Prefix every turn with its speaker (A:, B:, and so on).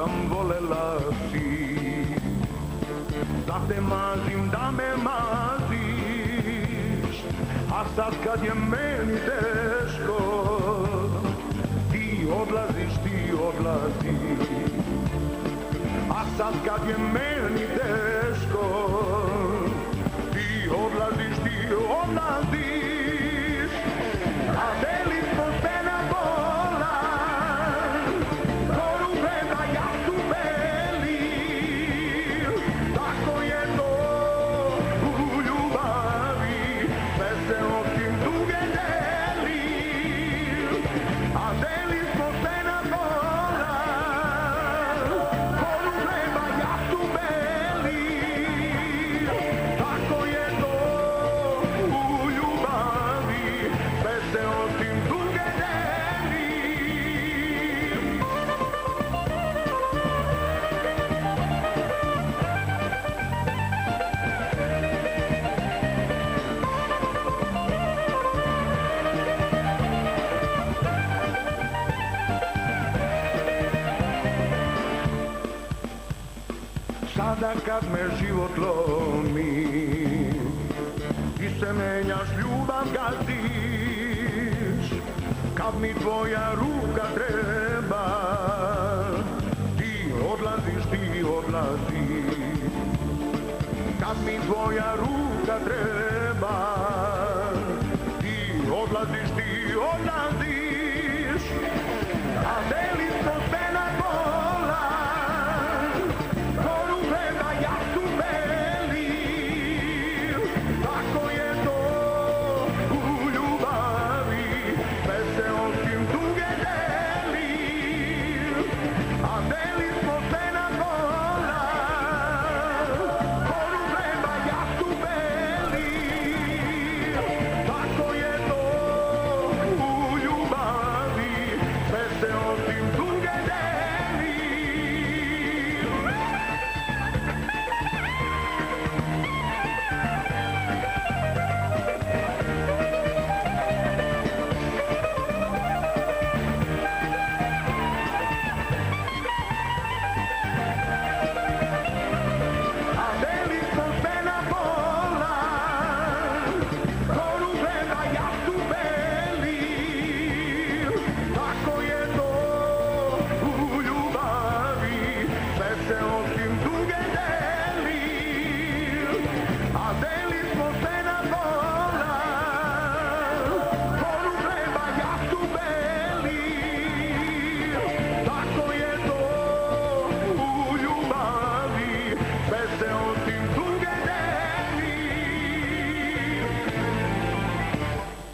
A: sam volela si, da te mazim, da me maziš, a sad kad je meni teško, ti odlaziš, a sad kad je meni teško, ti odlaziš, a deli smo se na pola, koru gleda, ja su beli, tako je to u ljubavi, sve se osim tuge deli, a deli smo se na pola, koru gleda, ja su beli, tako je to u ljubavi, sve se osim tuge deli. Sada kad me život lomi, ti se menjaš, ljubav gaziš, kad mi tvoja ruka treba, ti odlaziš, kad mi tvoja ruka treba, ti odlaziš,